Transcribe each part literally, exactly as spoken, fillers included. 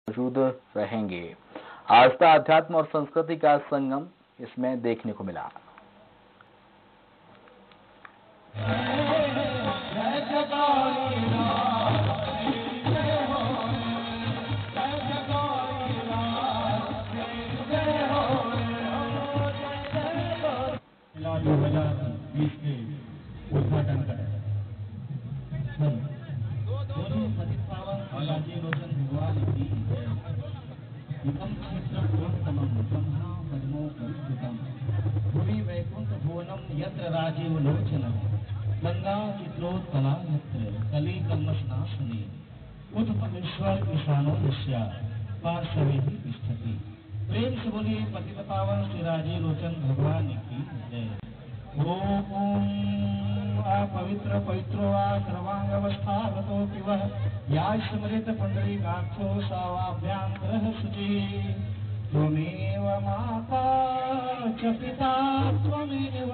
मौजूद रहेंगे। आस्था, अध्यात्म और संस्कृति का संगम इसमें देखने को मिला। दो हजार बीस के उद्घाटन करें। बालाजी लोचन भगवान की इदं क्षेत्रपुरोत्तमं ब्रह्मा पद्मो परिष्कृतं भुवि वैकुंठ भुवनं यत्र राजीव लोचनं गंगा चित्रोत्पला यत्र कली कल्मषनाशिनी उत्पलेश्वर ईशानो यस्या पार्श्वे तिष्ठति। प्रेम से बोलिए पतित पावन श्री राजीव लोचन भगवान की जय। ओम पवित्र पवित्रो वा सर्वांगवस्थागतोऽपि वः या स्मृत पुंडरीकाक्षो सावाभ्यान्तरः शुचिः। त्वमेव माता च पिता त्वमेव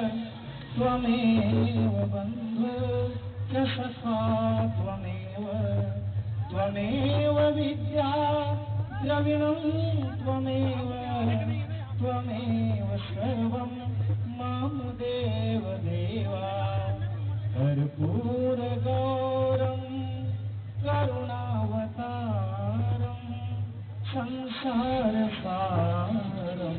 त्वमेव बन्धु च सखा त्वमेव त्वमेव विद्या द्रविणं त्वमेव त्वमेव सर्वं मम देव देवा। कर्पूरगौरं करुणावतारं संसारसारं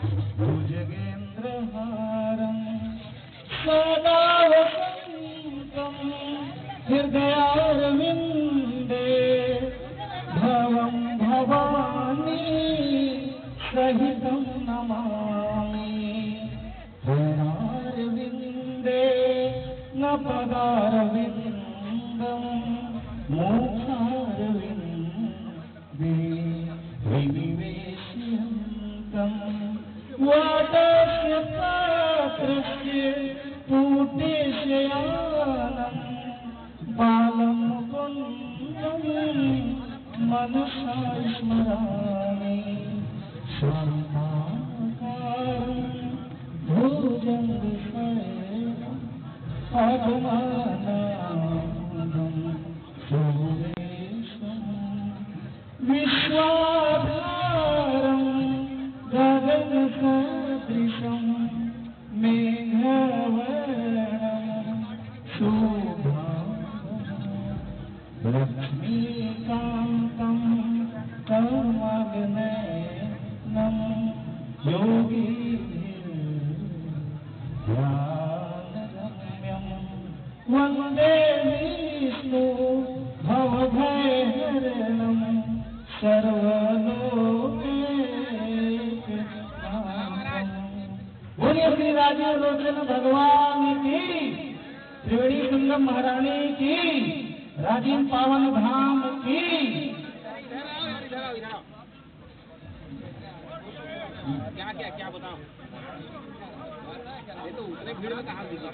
भुजगेन्द्रहारं सदा वसन्तं हृदयारविन्दे भवं भवानी सहितं नमामि। हृदयारविन्दे न पदारविन्दं मोक्षारविन्दे विनिवेशयन्तं वातस्य पात्रस्य पूटेशयानं बालं मुकुन्दं मनसा स्मरामि। शान्ताकारं भुजगशयनं पद्मनाभं सुरेशं विश्वाधारं गगनसदृशं मेघवर्णं शुभांगं लक्ष्मीकान्तं कमलनयनं योगिभिर्ध्यानगम्यं वन्दे विष्णु भवभयहरणं सर्वलोकैकनाथं। बोलिए श्री राजीव लोचन भगवान की, त्रिवेणी संगम महारानी की, राजीव पावन धाम की। क्या क्या क्या बताओ, ये तो उतने भीड़ में कहाँ दिखा।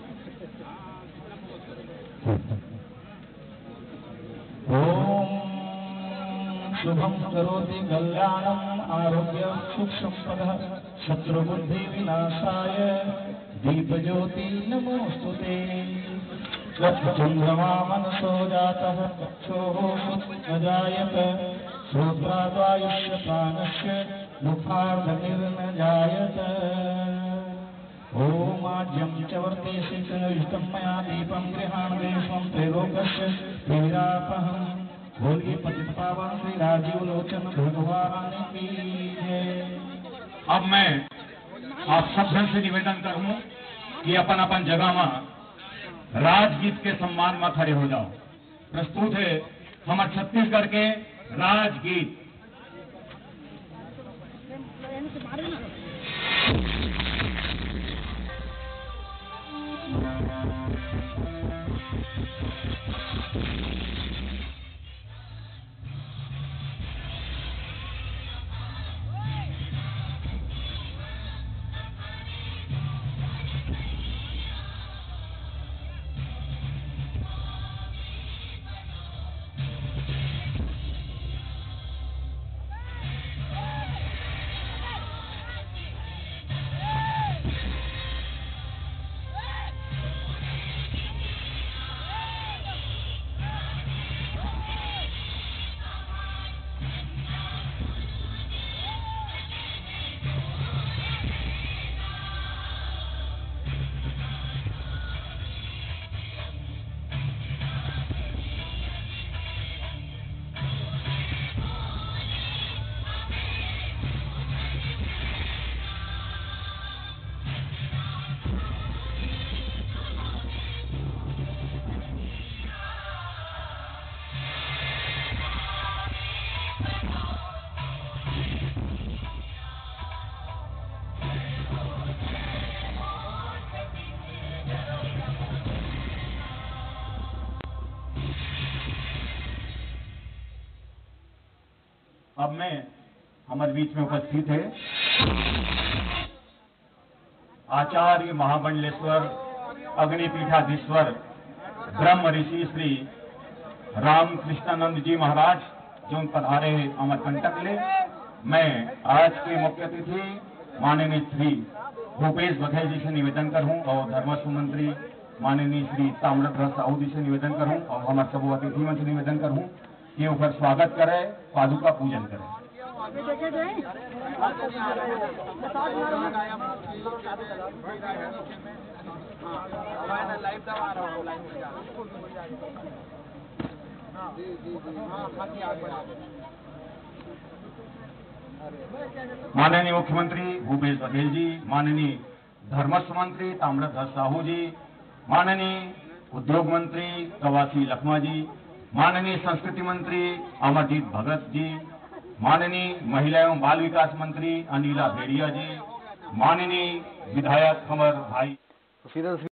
ओम शुभम करोति कल्याणम आरोग्य सुख संपदा शत्रुबुद्धि विनाशाय दीपज्योति नमोस्तुते। चंद्रमा मनसो जातः चक्षुः न जायत श्रोत्राद्वायुष्य प्राणस्य मुखार्धनिर्न जायत। ओम आज्यं च वर्तेषि च इष्टं मया दीपं गृहाण देशं त्रैलोकस्य वीरापहं। बोलिए पतित पावन श्री राजीव लोचन भगवान की जय। अब मैं आप सब जन से निवेदन करूं कि अपन अपन जगह में राजगीत के सम्मान में खड़े हो जाओ। प्रस्तुत है हमारे छत्तीसगढ़ के राजगीत। अब मैं हमारे बीच में उपस्थित है आचार्य महामंडलेश्वर अग्निपीठाधीश्वर ब्रह्म ऋषि श्री रामकृष्णानंद जी महाराज जो पधारे अमरकंटक ले। मैं आज के मुख्य अतिथि माननीय श्री भूपेश बघेल जी से निवेदन करूं और धर्मस्व मंत्री माननीय श्री ताम्रध्वज साहू जी से निवेदन करूं और हमारे सब अतिथि से निवेदन करूं कि ऊपर स्वागत करें, पादुका पूजन करें। माननीय मुख्यमंत्री भूपेश बघेल जी, माननीय धर्मस्व मंत्री ताम्रध्वज साहू जी, माननीय उद्योग मंत्री कवासी लखमा जी, माननीय संस्कृति मंत्री अमरजीत भगत जी, माननीय महिला एवं बाल विकास मंत्री अनिला भेड़िया जी, माननीय विधायक हमर भाई।